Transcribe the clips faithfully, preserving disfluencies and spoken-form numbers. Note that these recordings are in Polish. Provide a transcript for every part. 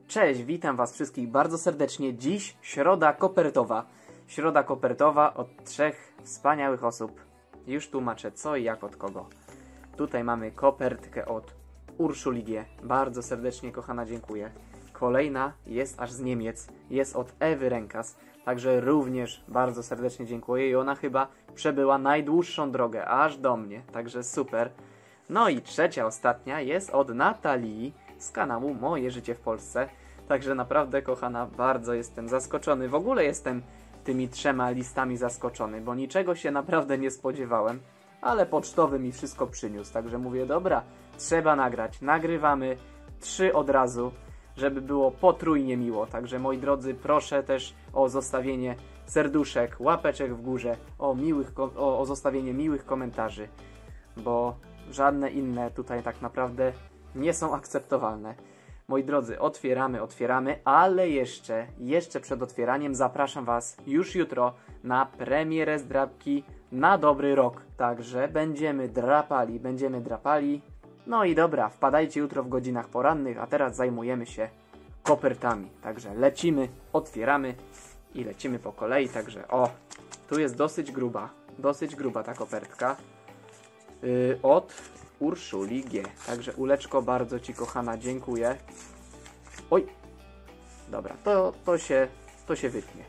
Cześć, witam was wszystkich bardzo serdecznie. Dziś środa kopertowa. Środa kopertowa od trzech wspaniałych osób. Już tłumaczę co i jak od kogo. Tutaj mamy kopertkę od Urszuli G. Bardzo serdecznie, kochana, dziękuję. Kolejna jest aż z Niemiec. Jest od Ewy Rękas. Także również bardzo serdecznie dziękuję. I ona chyba przebyła najdłuższą drogę aż do mnie. Także super. No i trzecia, ostatnia jest od Natalii z kanału Moje Życie w Polsce. Także naprawdę, kochana, bardzo jestem zaskoczony. W ogóle jestem tymi trzema listami zaskoczony, bo niczego się naprawdę nie spodziewałem. Ale pocztowy mi wszystko przyniósł. Także mówię, dobra, trzeba nagrać. Nagrywamy trzy od razu, żeby było potrójnie miło. Także moi drodzy, proszę też o zostawienie serduszek, łapeczek w górze, o, miłych, o, o zostawienie miłych komentarzy, bo żadne inne tutaj tak naprawdę nie są akceptowalne. Moi drodzy, otwieramy, otwieramy, ale jeszcze, jeszcze przed otwieraniem zapraszam was już jutro na premierę zdrabki na dobry rok. Także będziemy drapali, będziemy drapali. No i dobra, wpadajcie jutro w godzinach porannych, a teraz zajmujemy się kopertami. Także lecimy, otwieramy i lecimy po kolei. Także o, tu jest dosyć gruba, dosyć gruba ta kopertka yy, od Urszuli G. Także Uleczko, bardzo ci, kochana, dziękuję. Oj, dobra, to, to się, to się wytnie.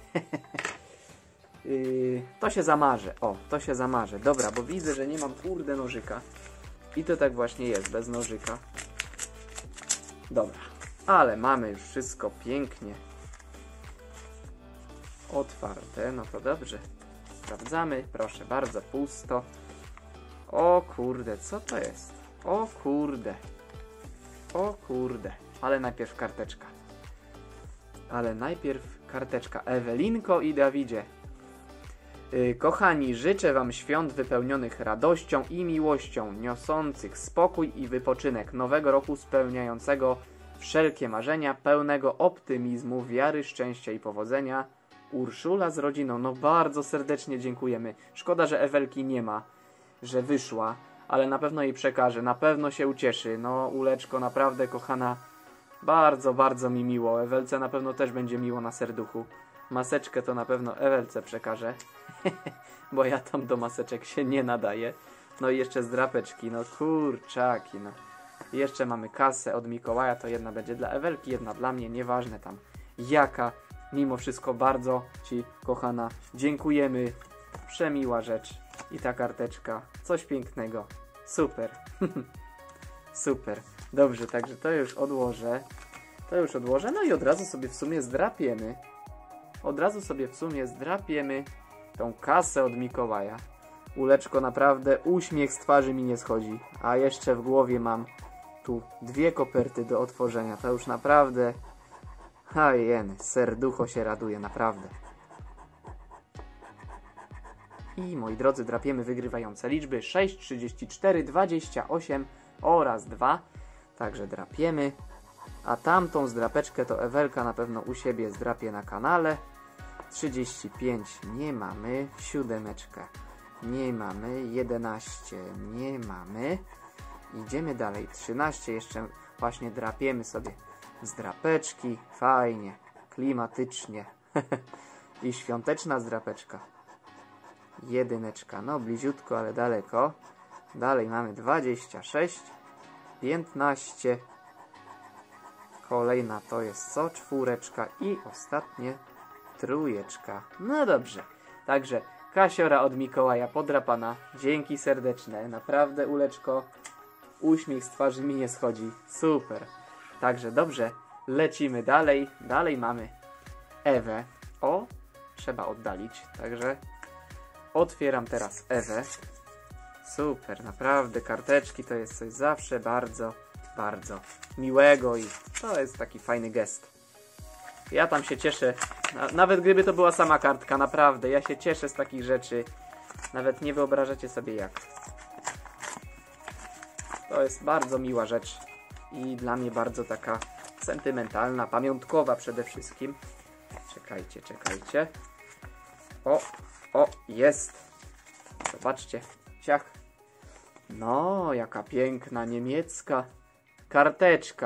yy, to się zamarzę, o, to się zamarzę. Dobra, bo widzę, że nie mam kurde nożyka. I to tak właśnie jest, bez nożyka. Dobra, ale mamy już wszystko pięknie otwarte, no to dobrze. Sprawdzamy, proszę bardzo, pusto. O kurde, co to jest? O kurde. O kurde. Ale najpierw karteczka. Ale najpierw karteczka. Ewelinko i Dawidzie. Yy, kochani, życzę wam świąt wypełnionych radością i miłością, niosących spokój i wypoczynek, nowego roku spełniającego wszelkie marzenia, pełnego optymizmu, wiary, szczęścia i powodzenia. Urszula z rodziną. No bardzo serdecznie dziękujemy. Szkoda, że Ewelki nie ma, że wyszła, ale na pewno jej przekażę, na pewno się ucieszy. No, Uleczko, naprawdę, kochana, bardzo, bardzo mi miło. Ewelce na pewno też będzie miło na serduchu. Maseczkę to na pewno Ewelce przekażę, bo ja tam do maseczek się nie nadaję. No i jeszcze z drapeczki, no kurczaki, no. I jeszcze mamy kasę od Mikołaja, to jedna będzie dla Ewelki, jedna dla mnie, nieważne tam jaka. Mimo wszystko bardzo ci, kochana, dziękujemy. Przemiła rzecz. I ta karteczka, coś pięknego. Super. Super. Dobrze, także to już odłożę. To już odłożę. No i od razu sobie w sumie zdrapiemy. Od razu sobie w sumie zdrapiemy tą kasę od Mikołaja. Uleczko, naprawdę uśmiech z twarzy mi nie schodzi. A jeszcze w głowie mam tu dwie koperty do otworzenia. To już naprawdę... Hajen, serducho się raduje, naprawdę. I moi drodzy, drapiemy wygrywające liczby sześć, trzydzieści cztery, dwadzieścia osiem oraz dwa. Także drapiemy. A tamtą zdrapeczkę to Ewelka na pewno u siebie zdrapie na kanale. trzydzieści pięć nie mamy. Siódemeczka nie mamy. jedenaście nie mamy. Idziemy dalej. trzynaście jeszcze właśnie drapiemy sobie zdrapeczki. Fajnie, klimatycznie. I świąteczna zdrapeczka. Jedyneczka, no bliziutko, ale daleko. Dalej mamy dwadzieścia sześć, piętnaście. Kolejna to jest co? Czwóreczka i ostatnie trójeczka. No dobrze. Także kasiora od Mikołaja podrapana. Dzięki serdeczne. Naprawdę, Uleczko, uśmiech z twarzy mi nie schodzi. Super. Także dobrze. Lecimy dalej. Dalej mamy Ewę. O, trzeba oddalić. Także otwieram teraz Ewę. Super, naprawdę karteczki to jest coś zawsze bardzo, bardzo miłego i to jest taki fajny gest. Ja tam się cieszę, nawet gdyby to była sama kartka, naprawdę, ja się cieszę z takich rzeczy. Nawet nie wyobrażacie sobie jak. To jest bardzo miła rzecz i dla mnie bardzo taka sentymentalna, pamiątkowa przede wszystkim. Czekajcie, czekajcie. O, o, jest. Zobaczcie, ciach. No, jaka piękna niemiecka karteczka.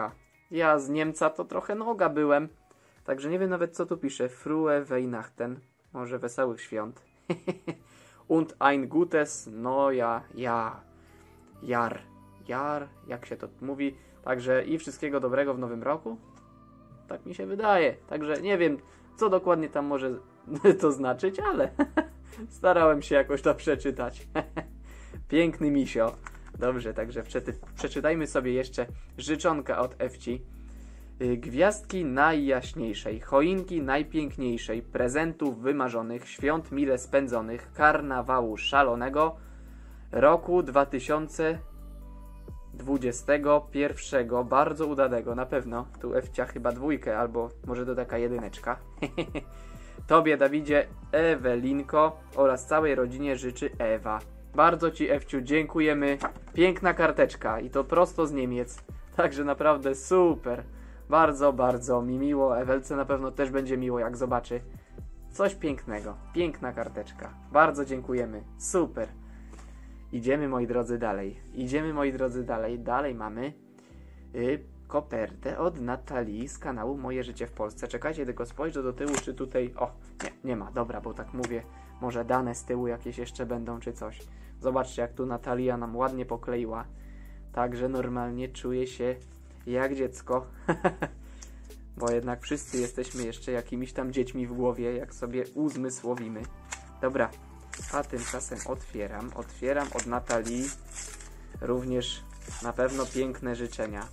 Ja z Niemca to trochę noga byłem. Także nie wiem nawet co tu pisze. Frohe Weihnachten. Może wesołych świąt. Und ein gutes neues Jahr. Jar. Jar. Jak się to mówi? Także i wszystkiego dobrego w nowym roku. Tak mi się wydaje. Także nie wiem co dokładnie tam może to znaczyć, ale starałem się jakoś to przeczytać. Piękny misio. Dobrze, także przeczytajmy sobie jeszcze życzonka od Ewci. Gwiazdki najjaśniejszej, choinki najpiękniejszej, prezentów wymarzonych, świąt mile spędzonych, karnawału szalonego, roku dwa tysiące dwudziestego pierwszego, bardzo udanego, na pewno. Tu Ewcia chyba dwójkę, albo może to taka jedyneczka. Tobie, Dawidzie, Ewelinko oraz całej rodzinie życzy Ewa. Bardzo Ci, Ewciu, dziękujemy. Piękna karteczka i to prosto z Niemiec. Także naprawdę super. Bardzo, bardzo mi miło. Ewelce na pewno też będzie miło, jak zobaczy. Coś pięknego. Piękna karteczka. Bardzo dziękujemy. Super. Idziemy, moi drodzy, dalej. Idziemy, moi drodzy, dalej. Dalej mamy y, kopertę od Natalii z kanału Moje Życie w Polsce. Czekajcie, tylko spojrzę do tyłu, czy tutaj... O, nie, nie ma. Dobra, bo tak mówię. Może dane z tyłu jakieś jeszcze będą, czy coś. Zobaczcie, jak tu Natalia nam ładnie pokleiła. Także normalnie czuję się jak dziecko. Bo jednak wszyscy jesteśmy jeszcze jakimiś tam dziećmi w głowie, jak sobie uzmysłowimy. Dobra, a tymczasem otwieram. Otwieram od Natalii również na pewno piękne życzenia.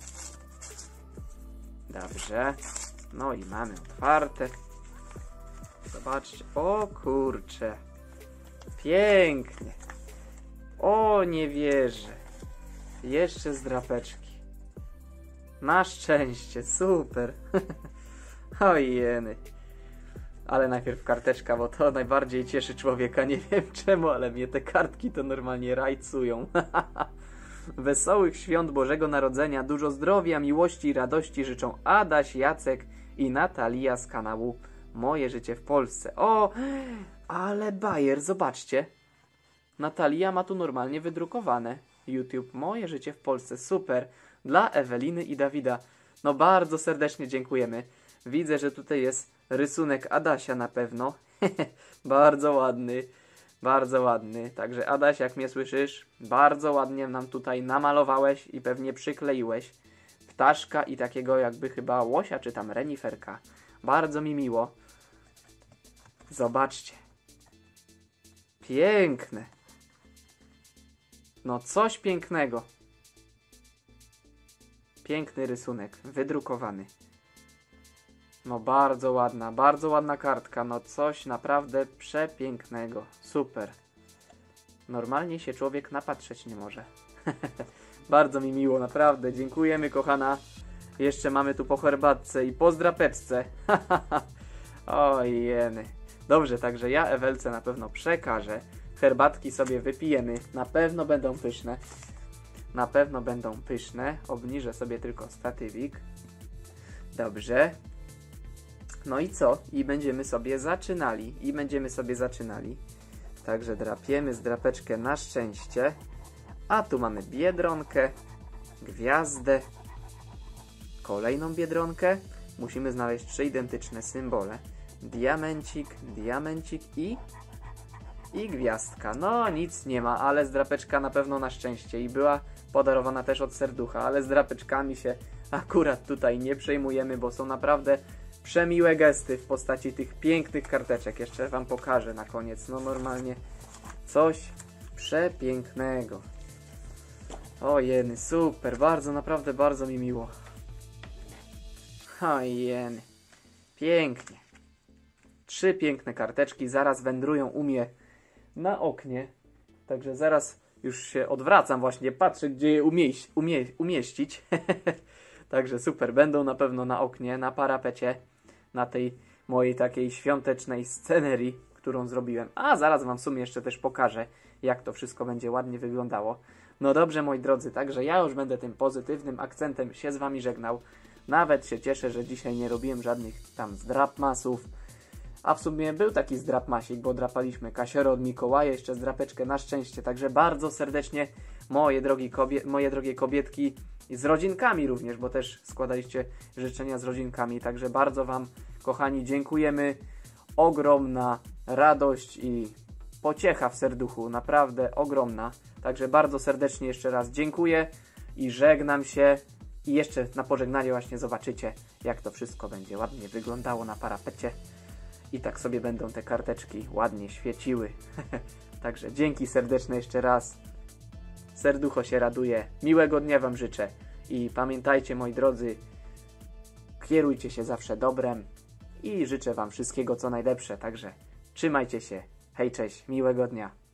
Dobrze. No i mamy otwarte. Zobaczcie. O kurcze. Pięknie. O, nie wierzę. Jeszcze z drapeczki. Na szczęście. Super. Ojeny. Ale najpierw karteczka, bo to najbardziej cieszy człowieka. Nie wiem czemu, ale mnie te kartki to normalnie rajcują. Wesołych świąt Bożego Narodzenia, dużo zdrowia, miłości i radości życzą Adaś, Jacek i Natalia z kanału Moje Życie w Polsce. O, ale bajer, zobaczcie. Natalia ma tu normalnie wydrukowane. YouTube Moje Życie w Polsce, super. Dla Eweliny i Dawida. No bardzo serdecznie dziękujemy. Widzę, że tutaj jest rysunek Adasia na pewno. Bardzo ładny. Bardzo ładny. Także Adaś, jak mnie słyszysz, bardzo ładnie nam tutaj namalowałeś i pewnie przykleiłeś ptaszka i takiego jakby chyba łosia, czy tam reniferka. Bardzo mi miło. Zobaczcie. Piękne. No coś pięknego. Piękny rysunek, wydrukowany. No bardzo ładna, bardzo ładna kartka. No coś naprawdę przepięknego. Super. Normalnie się człowiek napatrzeć nie może. Bardzo mi miło, naprawdę. Dziękujemy, kochana. Jeszcze mamy tu po herbatce i po zdrapeczce. Ojeny. Dobrze, także ja Ewelce na pewno przekażę. Herbatki sobie wypijemy. Na pewno będą pyszne. Na pewno będą pyszne. Obniżę sobie tylko statywik. Dobrze. No i co? I będziemy sobie zaczynali. I będziemy sobie zaczynali. Także drapiemy zdrapeczkę na szczęście. A tu mamy biedronkę, gwiazdę, kolejną biedronkę. Musimy znaleźć trzy identyczne symbole. Diamencik, diamencik i... i gwiazdka. No nic nie ma, ale zdrapeczka na pewno na szczęście. I była podarowana też od serducha, ale z drapeczkami się akurat tutaj nie przejmujemy, bo są naprawdę przemiłe gesty w postaci tych pięknych karteczek. Jeszcze wam pokażę na koniec. No normalnie coś przepięknego. Ojeny, super, bardzo, naprawdę bardzo mi miło. Ojeny, pięknie. Trzy piękne karteczki zaraz wędrują u mnie na oknie. Także zaraz już się odwracam właśnie, patrzę gdzie je umieś, umie, umieścić. Także super, będą na pewno na oknie, na parapecie, na tej mojej takiej świątecznej scenerii, którą zrobiłem. A zaraz wam w sumie jeszcze też pokażę, jak to wszystko będzie ładnie wyglądało. No dobrze, moi drodzy, także ja już będę tym pozytywnym akcentem się z wami żegnał. Nawet się cieszę, że dzisiaj nie robiłem żadnych tam zdrapmasów. A w sumie był taki zdrapmasik, bo drapaliśmy kasiorę od Mikołaja, jeszcze zdrapeczkę na szczęście. Także bardzo serdecznie moje, drogi kobie moje drogie kobietki, z rodzinkami również, bo też składaliście życzenia z rodzinkami. Także bardzo Wam, kochani, dziękujemy. Ogromna radość i pociecha w serduchu, naprawdę ogromna. Także bardzo serdecznie jeszcze raz dziękuję i żegnam się. I jeszcze na pożegnanie właśnie zobaczycie, jak to wszystko będzie ładnie wyglądało na parapecie. I tak sobie będą te karteczki ładnie świeciły. Także dzięki serdeczne jeszcze raz. Serducho się raduje. Miłego dnia Wam życzę. I pamiętajcie, moi drodzy, kierujcie się zawsze dobrem. I życzę Wam wszystkiego co najlepsze. Także trzymajcie się. Hej, cześć. Miłego dnia.